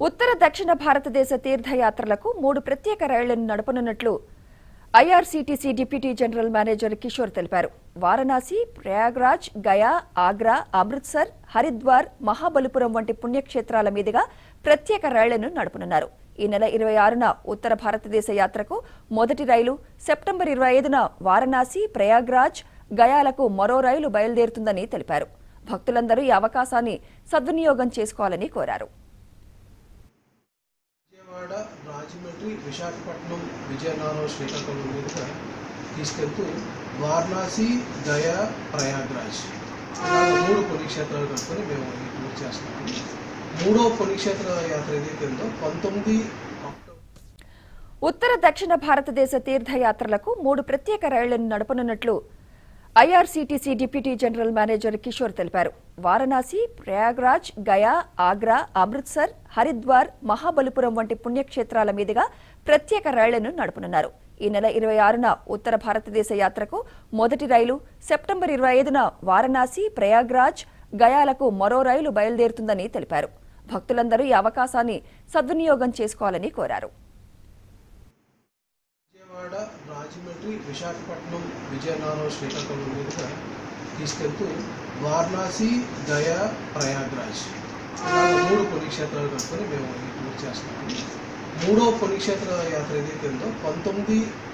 ఉత్తర దక్షిణ భారతదేశ తీర్థయాత్రలకు 3 ప్రత్యేక రైళ్లను నడపనున్నట్లు IRCTC deputy general manager Kishore తెలిపారు. వారణాసి, ప్రయాగ్రాజ్, గయా, ఆగ్రా, అమృత్సర్, హరిద్వార్, మహాబలిపురం వంటి పుణ్యక్షేత్రాల మీదుగా ప్రత్యేక రైళ్లను నడపనున్నారు. ఈ నెల 26న ఉత్తర భారతదేశ యాత్రకు మొదటి రైలు, సెప్టెంబర్ 25న వారణాసి, ప్రయాగ్రాజ్, గయాలకు మరో రైలు బయలుదేరుతుందని తెలిపారు. భక్తులందరూ ఈ అవకాశాన్ని సద్వినియోగం చేసుకోవాలని కోరారు. రాజమండ్రి, విశాఖపట్నం, విజయనగరం, శ్రీకాకుళం మీదుగా తీసుకెళ్తూ వారణాసి, గయా, ప్రయాగ్రాజ్ ఇలాగ 3 పుణ్యక్షేత్రాలు కనుక్కొని మేము ఈ టూర్ చేస్తున్నాము. 3వ పుణ్యక్షేత్ర యాత్ర ఏదైతే ఉందో 19 అక్టోబర్. ఉత్తర దక్షిణ భారతదేశ తీర్థయాత్రలకు 3 ప్రత్యేక రైళ్లను నడపనున్నట్లు IRCTC deputy general manager Kishore తెలిపారు. వారణాసి, ప్రయాగ్రాజ్, గయా, ఆగ్రా, అమృత్సర్, హరిద్వార్, మహాబలిపురం వంటి పుణ్యక్షేత్రాల మీదుగా ప్రత్యేక రైళ్లను నడపనున్నారు. ఈ నెల 26న ఉత్తర భారతదేశ యాత్రకు మొదటి రైలు, సెప్టెంబర్ 25న వారణాసి, ప్రయాగ్రాజ్, గయాలకు మరో రైలు బయలుదేరుతుందని తెలిపారు. భక్తులందరూ ఈ అవకాశాన్ని సద్వినియోగం చేసుకోవాలని కోరారు. రాజమండ్రి, విశాఖపట్నం, విజయనగరం, శ్రీకాకుళం మీదుగా తీసుకెళ్తూ వారణాసి, గయా, ప్రయాగ్రాజ్ ఇలాగ 3 పుణ్యక్షేత్రాలు కనుక్కొని మేము ఈ టూర్ చేస్తున్నాము. 3వ పుణ్యక్షేత్ర యాత్ర ఏదైతే ఉందో 19